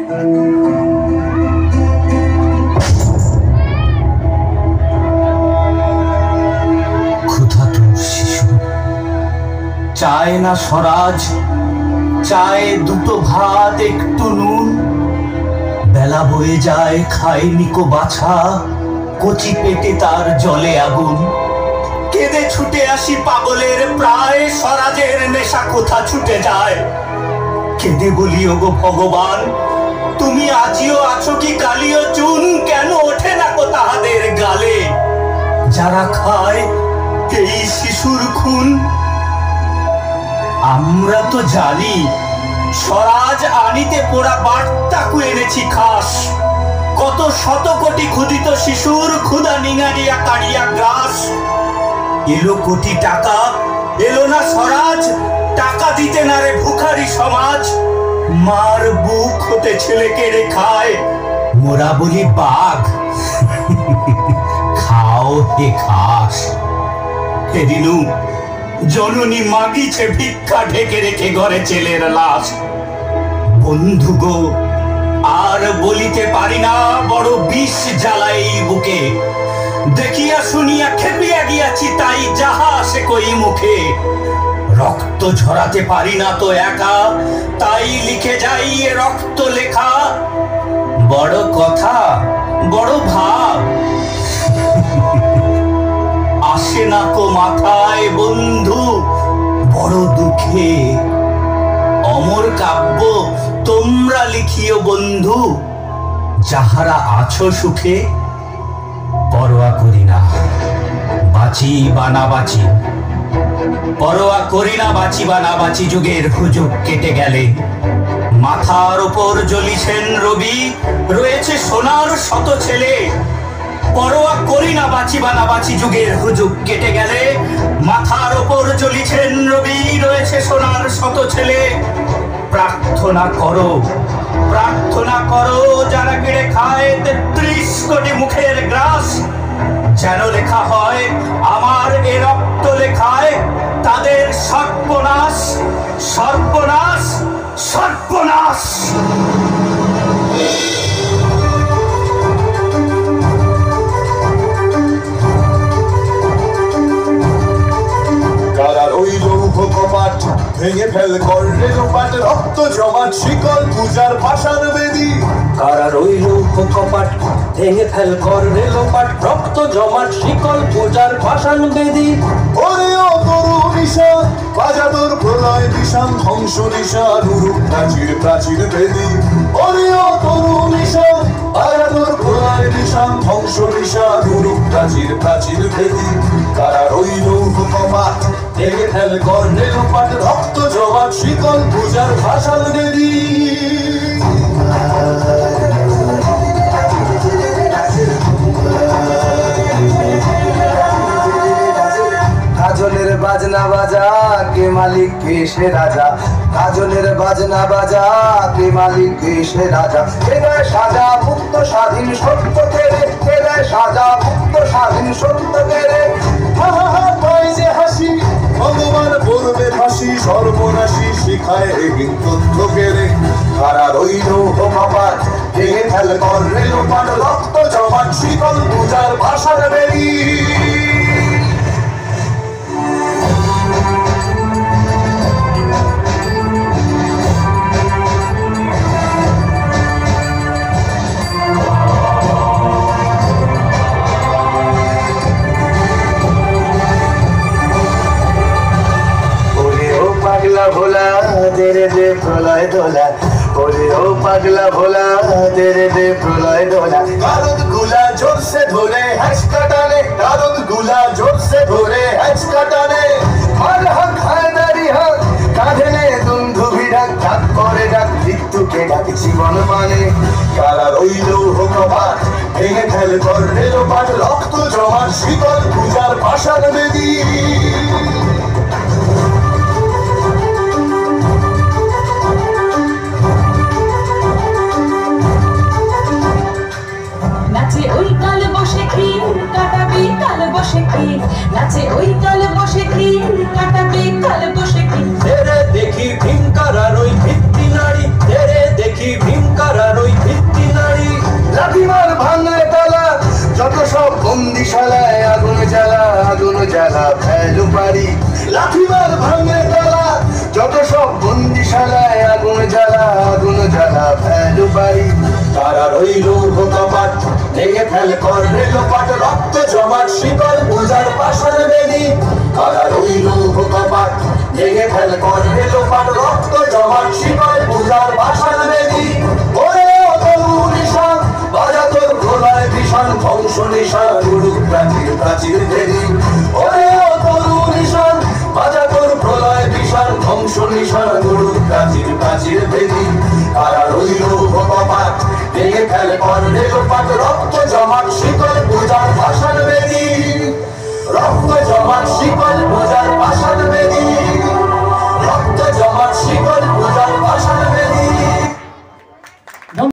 চায় না স্বরাজ, চায় দুটো ভাত একটু নুন। বেলা বয়ে যায়, খায়নি কো বাছা, কচি পেটে তার জলে আগুন। কেঁদে ছুটে আসি পাগলের প্রায়, স্বরাজের নেশা কোথা ছুটে যায়। কেঁদে বলি ওগো ভগবান, তুমি আজিও আছো কি কালিও চুন? কেন ওঠে না কো তাহাদের গালে, যারা খায় এই শিশুর খুন? আমরা তো জানি স্বরাজ আনিতে পোড়া বার্তাকু এনেছি খাস। কত শত কোটি ক্ষুদিত শিশুর ক্ষুধা নিঙারিয়া কাড়িয়া গ্রাস। এলো কোটি টাকা, এলো না স্বরাজ, টাকা দিতে না রে ভিখারি সমাজ। মার বুক হতে ছেলে কেড়ে খায়, মোরা বলি বাঘ খাও হে খাস। হে দিনু, জননী মাগিছে ভিক্ষা, ঢেকে রেখে ঘরে ছেলের লাশ। বন্ধু গো, আর বলিতে পারি না, বড় বিষ জ্বালাই বুকে। দেখিয়া শুনিয়া খেপিয়া গিয়াছি, তাই যাহা আসে কই মুখে। রক্ত ঝরাতে পারি না তো একা, তাই লিখে যাই এ রক্ত লেখা। বড় কথা, বড় ভাব আসে না কো মাথায় বন্ধু, বড় দুঃখে। অমর কাব্য তোমরা লিখিও বন্ধু, যাহারা আছো সুখে। পরোয়া করি না বাঁচি বা না বাঁচি, পরোয়া করি না বাঁচি বা না বাঁচি। যুগের হুজুগ কেটে গেলে মাথার উপর জ্বলিছেন রবি, রয়েছে সোনার শত ছেলে। পরোয়া করি না বাঁচি বা না বাঁচি, যুগের হুজুগ কেটে গেলে মাথার ওপর জ্বলিছেন রবি, রয়েছে সোনার শত ছেলে। প্রার্থনা করো, প্রার্থনা করো, যারা কেড়ে খায় ৩৩ কোটি মুখের গ্রাস। যেন লেখা হয় আমার এ রক্ত লেখায়, তাদের সর্বনাশ, সর্বনাশ, সর্বনাশ। কপাট ভেঙে ফেল করলে লোপাট, রক্ত জমাট শিকল পূজার পাষাণ বেদী। কারা রইল কপাট ভেঙে ফেল করলে লোপাট, রক্ত জমাট শিকল পূজার পাষাণ বেদী। ওরে ও তরু নিশান, বাজা তোর প্রলয় নিশান, ধ্বংস নিশান উরুপ প্রাচীর প্রাচীর বেদী। ওরে ও তরু নিশান, বাজা তোর প্রলয় নিশান, ধ্বংস নিশান উরুপ প্রাচীর প্রাচীর বেদী। কারা রইল কপাট ভেঙে ফেল করলে লোপাট, রক্ত জমাট শিকল পূজার পাষাণ বেদী। কাজলের বাজনা বাজা, কে মালিক কে সে রাজা। কাজলের বাজনা বাজা, কে মালিক কে সে রাজা। কে দেয় সাজা মুক্ত স্বাধীন সত্য কেড়ে, কে দেয় সাজা মুক্ত স্বাধীন সত্য কেড়ে। পায় যে হাসি, ভগবান পড়বে ফাঁসি, সর্বনাশী শিখায় রেগিন তথ্য কেড়ে। কারা রইল কপাট ভেঙে ফেল করলে লোপাট, রক্ত জমাট শিকল পূজার পাষাণ বেদী। পাগলা ভোলা তেরে দে প্রলয় দোলা, ওরে ও পাগলা ভোলা তেরে দে প্রলয় দোলা। কারদ গুলা জোরসে ধরে হ্যাচকা টানে, কারদ গুলা জোরসে ধরে হ্যাচকা টানে। হর হক হায়দারি হক, কাঁধে নে দুন্ধুভি ডাক, ডাক করে ডাক মৃত্যুকে ডাক জীবন মানে। কারা রইল কপাট ভেঙে ফেল করলে লোপাট, রক্ত জমাট শিকল পূজার পাষাণ বেদী। নাচে ওই কাল বসে ক্ষীর কাটাবি কাল বসে ক্ষীর, নাচে ওই কাল বসে ক্ষীর কাটাবি কাল বসে ক্ষীর। তেরে দেখি ভীমকারার ওই ভিত্তি নারী, তেরে দেখি ভীমকারার জ্বালা ফেলু পারি লাঠিমার ভাঙে তালা যত সব বন্দিশালায় আগুন জ্বালা ফেলু পারি তারা রইল কপাট ভেঙে ফেল করবে লোপাট রক্ত জমাট শিকল পূজার পাষাণ বেদি তারা রইল কপাট ভেঙে ফেল করবে লোপাট রক্ত জমাট শিকল পূজার পাষাণ বেদি ওরে ও তরু নিশান বাজা তোর ভোলায় ভীষণ ধ্বংস নিশান উড়ুক প্রাচীর দেরি ওরে ও তরু নিশান বাজা তোর প্রলয় ভীষণ ধ্বংস নিশান উড়ুক প্রাচীর দেরি তারা রইল কপাট ভেঙে ফেল করবে লোপাট রক্ত জমাট শিকল পূজার পাষাণ বেদি রক্ত জমাট শিকল পূজার পাষাণ বেদি রক্ত জমাট শিকল পূজার পাষাণ বেদি